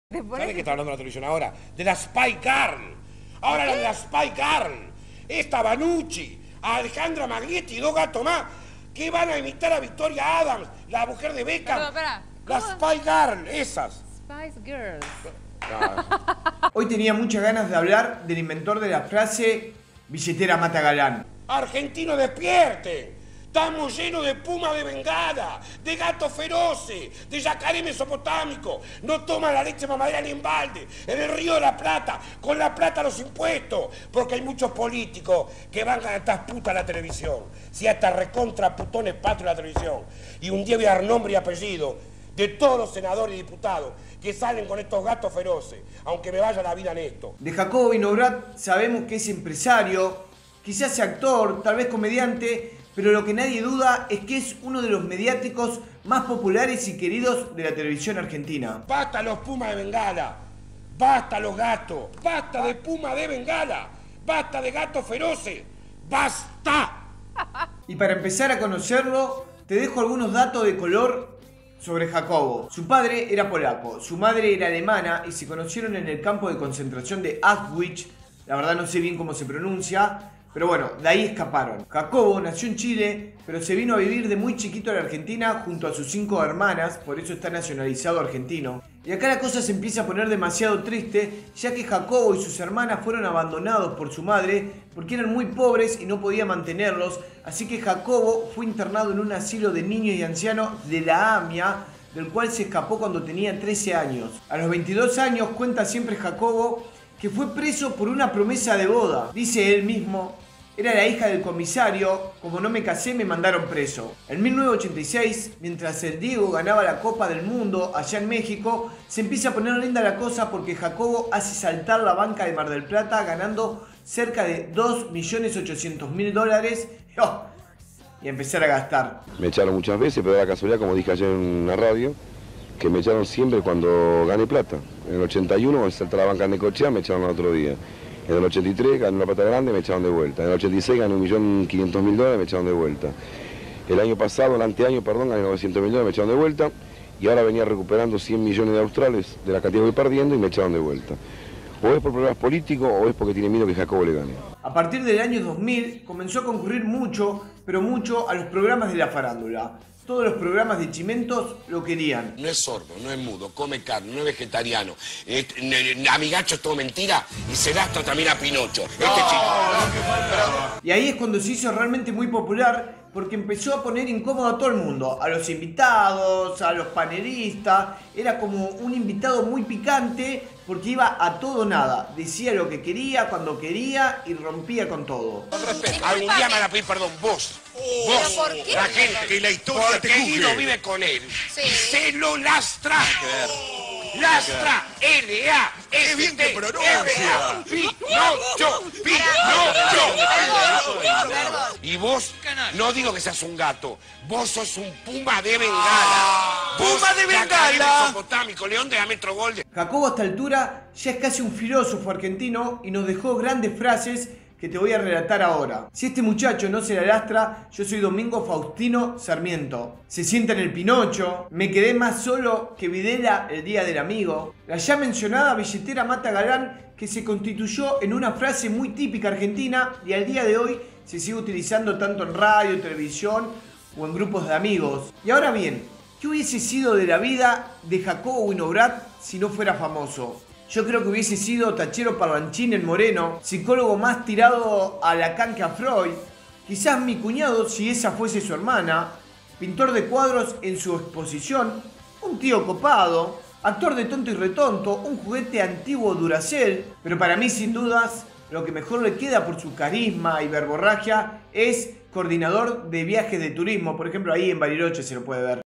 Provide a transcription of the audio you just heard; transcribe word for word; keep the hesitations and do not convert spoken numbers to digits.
¿Sabes de qué está hablando la televisión ahora? De la Spy Girl. Ahora la de la Spy Girl. Esta Banucci, a Alejandra Maglietti y dos gatos más que van a imitar a Victoria Adams, la mujer de Beckham. Perdón, espera. La Spy Girl, esas. Spice Girls. Ah. Hoy tenía muchas ganas de hablar del inventor de la frase billetera mata galán. Argentino, despierten. Estamos llenos de puma de bengala, de gatos feroces, de yacaré mesopotámico. No toman la leche mamadera ni en balde, en el Río de la Plata, con la plata los impuestos, porque hay muchos políticos que van a estas putas a la televisión. Si hasta recontra putones patrio la televisión. Y un día voy a dar nombre y apellido de todos los senadores y diputados que salen con estos gatos feroces, aunque me vaya la vida en esto. De Jacobo Vinograt sabemos que es empresario, quizás sea actor, tal vez comediante, pero lo que nadie duda es que es uno de los mediáticos más populares y queridos de la televisión argentina. Basta los pumas de bengala, basta los gatos, basta de puma de bengala, basta de gatos feroces, basta. Y para empezar a conocerlo, te dejo algunos datos de color sobre Jacobo. Su padre era polaco, su madre era alemana y se conocieron en el campo de concentración de Auschwitz. La verdad no sé bien cómo se pronuncia, pero bueno, de ahí escaparon. Jacobo nació en Chile, pero se vino a vivir de muy chiquito a la Argentina junto a sus cinco hermanas, por eso está nacionalizado argentino. Y acá la cosa se empieza a poner demasiado triste, ya que Jacobo y sus hermanas fueron abandonados por su madre porque eran muy pobres y no podía mantenerlos, así que Jacobo fue internado en un asilo de niños y ancianos de la AMIA, del cual se escapó cuando tenía trece años. A los veintidós años cuenta siempre Jacobo que fue preso por una promesa de boda. Dice él mismo: era la hija del comisario, como no me casé me mandaron preso. En mil novecientos ochenta y seis, mientras el Diego ganaba la Copa del Mundo allá en México, se empieza a poner linda la cosa porque Jacobo hace saltar la banca de Mar del Plata ganando cerca de dos millones ochocientos mil dólares ¡oh! Y a empezar a gastar. Me echaron muchas veces, pero da la casualidad, como dije ayer en una radio, que me echaron siempre cuando gané plata. En el ochenta y uno, cuando salté la banca de Necochea, me echaron el otro día. En el ochenta y tres gané una plata grande, me echaron de vuelta. En el ochenta y seis gané un millón quinientos mil dólares, me echaron de vuelta. El año pasado, el anteaño, perdón, gané novecientos mil dólares, me echaron de vuelta. Y ahora venía recuperando cien millones de australes de la cantidad que voy perdiendo y me echaron de vuelta. O es por problemas políticos o es porque tiene miedo que Jacobo le gane. A partir del año dos mil comenzó a concurrir mucho, pero mucho a los programas de la farándula. Todos los programas de Chimentos lo querían. No es sordo, no es mudo, come carne, no es vegetariano. Eh, amigacho es todo mentira y se lastra también a Pinocho. Este chico. Y ahí es cuando se hizo realmente muy popular porque empezó a poner incómodo a todo el mundo, a los invitados, a los panelistas. Era como un invitado muy picante porque iba a todo o nada. Decía lo que quería, cuando quería y rompía con todo. Algún día me van a pedir perdón, vos. ¿Pero Vos, por qué? la gente, Que la historia porque te juzgue. Guido vive con él. Sí. Y se lo lastra. Lastra, L A S T. Qué bien que pronuncia. Pinocho, Pinocho. Y vos, no digo que seas un gato, vos sos un puma de bengala. ¡Puma de Yacaré bengala! mesopotámico, león de diámetro golden. Jacobo a esta altura ya es casi un filósofo argentino y nos dejó grandes frases que te voy a relatar ahora. Si este muchacho no se la lastra, yo soy Domingo Faustino Sarmiento. Se sienta en el Pinocho, me quedé más solo que Videla el día del amigo. La ya mencionada billetera mata galán, que se constituyó en una frase muy típica argentina y al día de hoy se sigue utilizando tanto en radio, televisión o en grupos de amigos. Y ahora bien, ¿qué hubiese sido de la vida de Jacobo Vinograt si no fuera famoso? Yo creo que hubiese sido tachero parlanchín en Moreno, psicólogo más tirado a Lacan que a Freud, quizás mi cuñado si esa fuese su hermana, pintor de cuadros en su exposición, un tío copado, actor de Tonto y Retonto, un juguete antiguo Duracell, pero para mí sin dudas lo que mejor le queda por su carisma y verborragia es coordinador de viajes de turismo, por ejemplo ahí en Bariloche se lo puede ver.